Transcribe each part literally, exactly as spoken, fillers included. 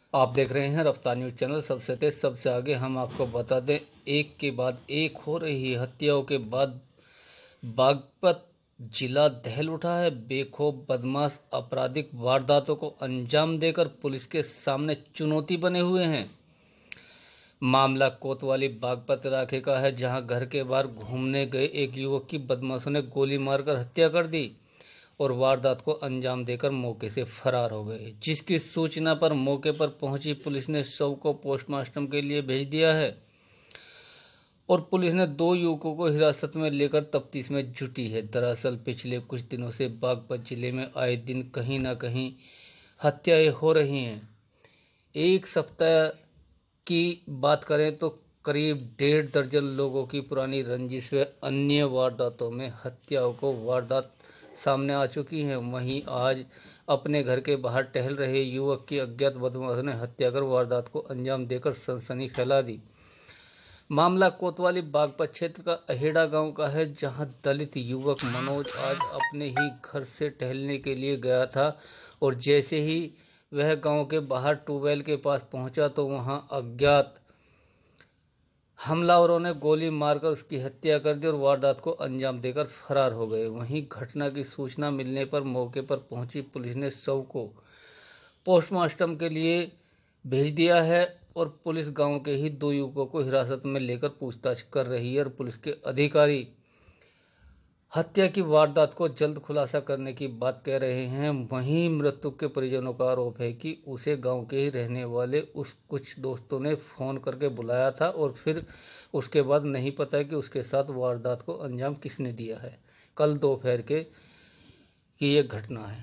आप देख रहे हैं रफ्तार न्यूज चैनल। सबसे तेज सबसे आगे हम आपको बता दें, एक के बाद एक हो रही हत्याओं के बाद बागपत जिला दहल उठा है। बेखौफ बदमाश आपराधिक वारदातों को अंजाम देकर पुलिस के सामने चुनौती बने हुए हैं। मामला कोतवाली बागपत इलाके का है, जहां घर के बाहर घूमने गए एक युवक की बदमाशों ने गोली मारकर हत्या कर दी और वारदात को अंजाम देकर मौके से फरार हो गए। जिसकी सूचना पर मौके पर पहुंची पुलिस ने शव को पोस्टमार्टम के लिए भेज दिया है और पुलिस ने दो युवकों को हिरासत में लेकर तफ्तीश में जुटी है। दरअसल पिछले कुछ दिनों से बागपत जिले में आए दिन कहीं ना कहीं हत्याएं हो रही हैं। एक सप्ताह की बात करें तो करीब डेढ़ दर्जन लोगों की पुरानी रंजिश व अन्य वारदातों में हत्याओं को वारदात सामने आ चुकी हैं। वहीं आज अपने घर के बाहर टहल रहे युवक की अज्ञात बदमाशों ने हत्या कर वारदात को अंजाम देकर सनसनी फैला दी। मामला कोतवाली बागपत क्षेत्र का अहेड़ा गांव का है, जहां दलित युवक मनोज आज अपने ही घर से टहलने के लिए गया था और जैसे ही वह गांव के बाहर ट्यूबवेल के पास पहुंचा तो वहां अज्ञात हमलावरों ने गोली मारकर उसकी हत्या कर दी और वारदात को अंजाम देकर फरार हो गए। वहीं घटना की सूचना मिलने पर मौके पर पहुंची पुलिस ने शव को पोस्टमार्टम के लिए भेज दिया है और पुलिस गांव के ही दो युवकों को हिरासत में लेकर पूछताछ कर रही है और पुलिस के अधिकारी हत्या की वारदात को जल्द खुलासा करने की बात कह रहे हैं। वहीं मृतक के परिजनों का आरोप है कि उसे गांव के ही रहने वाले उस कुछ दोस्तों ने फ़ोन करके बुलाया था और फिर उसके बाद नहीं पता कि उसके साथ वारदात को अंजाम किसने दिया है। कल दोपहर के की ये घटना है।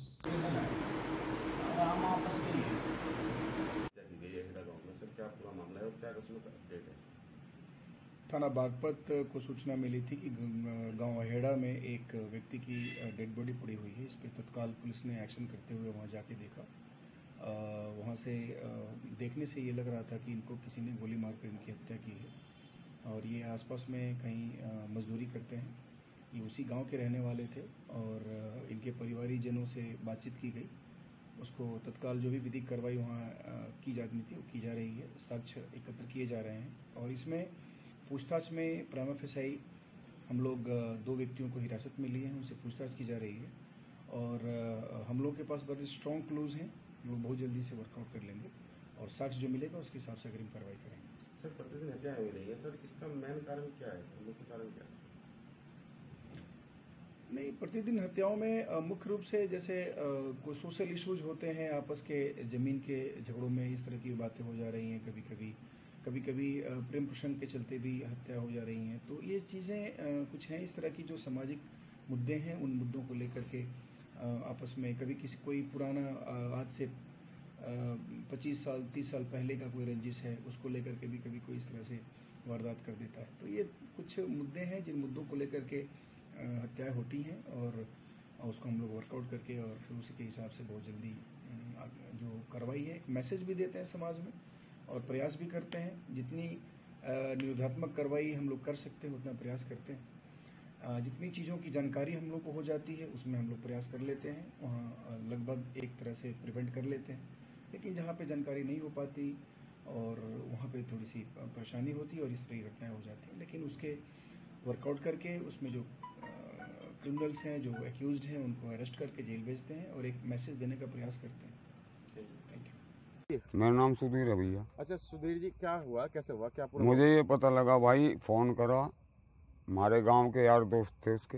थाना बागपत को सूचना मिली थी कि गांव अहेड़ा में एक व्यक्ति की डेड बॉडी पड़ी हुई है। इस पर तत्काल पुलिस ने एक्शन करते हुए वहां जाके देखा। वहां से देखने से ये लग रहा था कि इनको किसी ने गोली मारकर इनकी हत्या की है और ये आसपास में कहीं मजदूरी करते हैं। ये उसी गांव के रहने वाले थे और इनके परिवारीजनों से बातचीत की गई। उसको तत्काल जो भी विधिक कार्रवाई वहाँ की जानी थी वो की जा रही है। साक्ष्य एकत्र किए जा रहे हैं और इसमें पूछताछ में प्राइमा फेसाई हम लोग दो व्यक्तियों को हिरासत में लिए हैं, उनसे पूछताछ की जा रही है और हम लोग के पास बड़े स्ट्रॉन्ग क्लूज हैं, वो बहुत जल्दी से वर्कआउट कर लेंगे और साक्ष्य जो मिलेगा उसके हिसाब से अग्रिम कार्रवाई करेंगे। सर, प्रतिदिन हत्या हो रही है सर, इसका मेन कारण क्या है? मुख्य कारण क्या है? नहीं, प्रतिदिन हत्याओं में मुख्य रूप से जैसे कोई सोशल इश्यूज होते हैं, आपस के जमीन के झगड़ों में इस तरह की बातें हो जा रही हैं। कभी कभी कभी कभी प्रेम प्रसंग के चलते भी हत्या हो जा रही हैं। तो ये चीज़ें कुछ हैं इस तरह की जो सामाजिक मुद्दे हैं, उन मुद्दों को लेकर के आपस में कभी किसी कोई पुराना आज से पच्चीस साल तीस साल पहले का कोई रंजिश है, उसको लेकर के भी कभी कोई इस तरह से वारदात कर देता है। तो ये कुछ मुद्दे हैं जिन मुद्दों को लेकर के हत्याएं होती हैं और उसको हम लोग वर्कआउट करके और फिर उसी के हिसाब से बहुत जल्दी जो कार्रवाई है, एक मैसेज भी देते हैं समाज में और प्रयास भी करते हैं। जितनी निरोधात्मक कार्रवाई हम लोग कर सकते हैं उतना प्रयास करते हैं। जितनी चीज़ों की जानकारी हम लोग को हो जाती है उसमें हम लोग प्रयास कर लेते हैं, वहाँ लगभग एक तरह से प्रिवेंट कर लेते हैं। लेकिन जहाँ पे जानकारी नहीं हो पाती और वहाँ पे थोड़ी सी परेशानी होती है और इस तरह की घटनाएँ हो जाती हैं, लेकिन उसके वर्कआउट करके उसमें जो क्रिमिनल्स हैं, जो एक्यूज्ड हैं, उनको अरेस्ट करके जेल भेजते हैं और एक मैसेज देने का प्रयास करते हैं। Thank you. मेरा नाम सुधीर है भैया। अच्छा सुधीर जी, क्या हुआ, कैसे हुआ, क्या पूरा? मुझे ये पता लगा भाई, फोन करा, हमारे गांव के यार दोस्त थे उसके,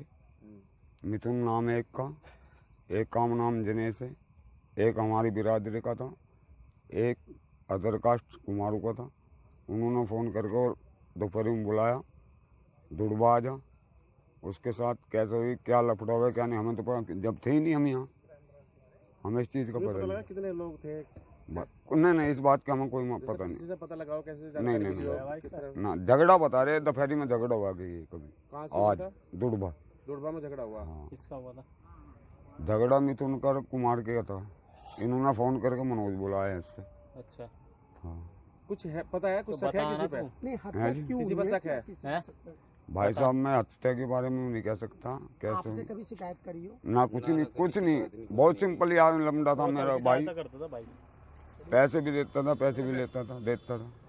मिथुन नाम है एक का, एक का नाम जनेश है, एक हमारी बिरादरी का था, एक अदर कास्ट कुमारू का था। उन्होंने फ़ोन करके और दोपहर में बुलाया, दुड़बा आ जा। उसके साथ कैसे हुई, क्या लफड़ा हुआ क्या नहीं, हमें तो पता, जब थे ही नहीं हम यहाँ, हमें इस चीज़ का पता नहीं। कितने लोग थे? नहीं नहीं, इस बात का हमें कोई पता नहीं। किसी से पता लगाओ कैसे? नहीं नहीं नहीं ना, झगड़ा बता रहे, दोपहरी में झगड़ा हुआ कि कभी। कहाँ से? आज दुड़बा दुड़बा में झगड़ा हुआ। हाँ। किसका हुआ था झगड़ा? मिथुन कर कुमार के था। इन्होंने फोन करके मनोज बुलाया इससे। अच्छा हाँ। कुछ है पता है, कुछ शक है किसी पे? नहीं, हत्या क्यों किसी पर शक है? है? भाई साहब, मैं हत्या के बारे में नहीं कह सकता। कैसे आपसे कभी शिकायत करी हो? ना, कुछ नहीं, कुछ नहीं, बहुत सिंपल यार लमडा था मेरा भाई। पैसे भी देता था, पैसे भी लेता था, देता था।